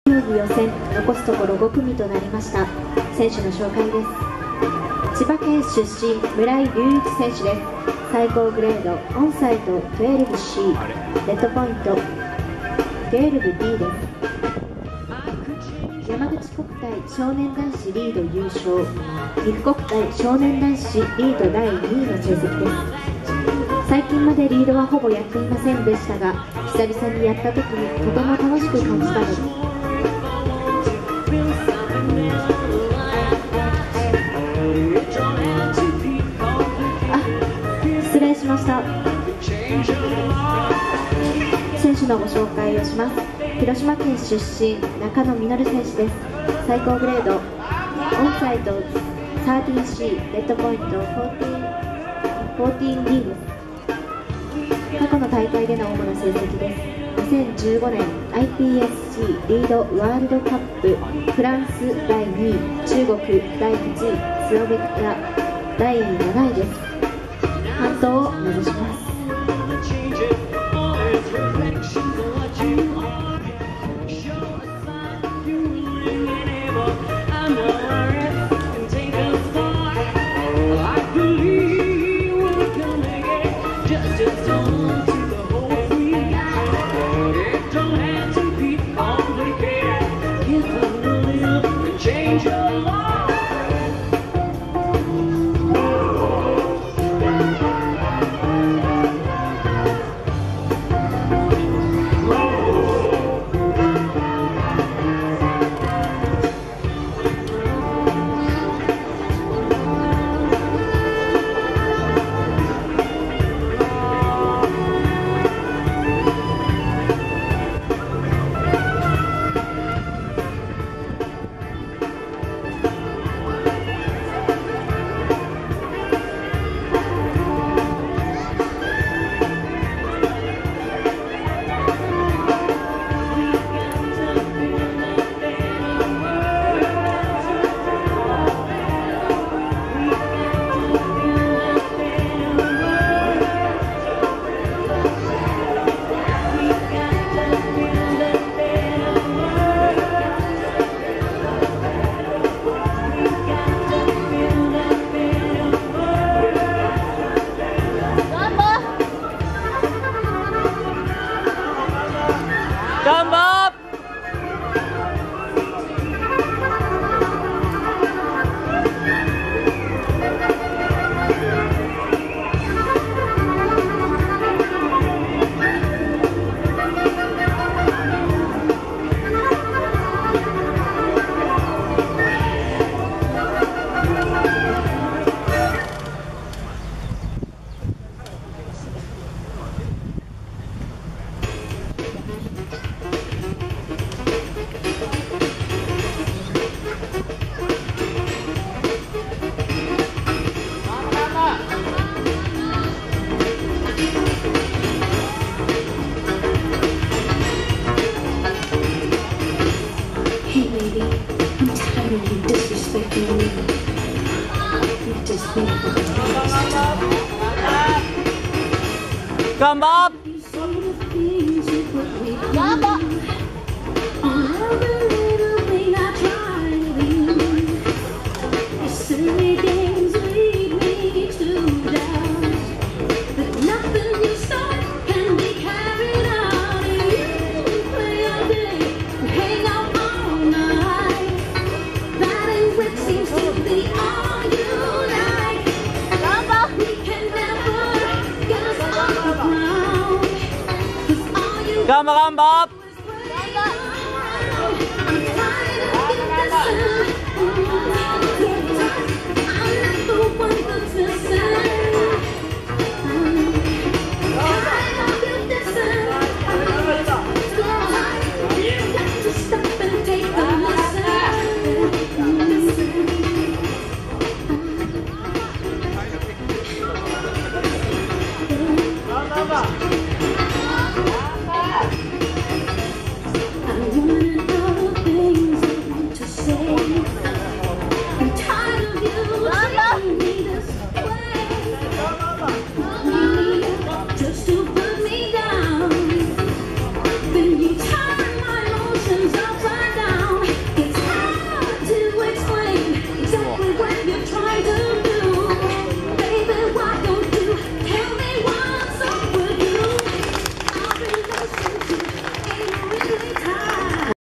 競技予選残すところ5組となりました。選手の紹介です。千葉県出身村井隆一選手です。最高グレードオンサイド 12C、 レッドポイント 12D です。山口国体少年男子リード優勝、岐阜国体少年男子リード第2位の成績です。最近までリードはほぼやっていませんでしたが、久々にやった時にとても楽しく感じたのです。失礼しました。選手のご紹介をします。広島県出身中野実選手です。最高グレードオンサイド 13C、 レッドポイント 14D です。過去の大会での主な成績です。2015年 IPSC リードワールドカップ、フランス第2位、中国第8位、スロベニア第7位です。完走を目指します。 頑張っ頑張っ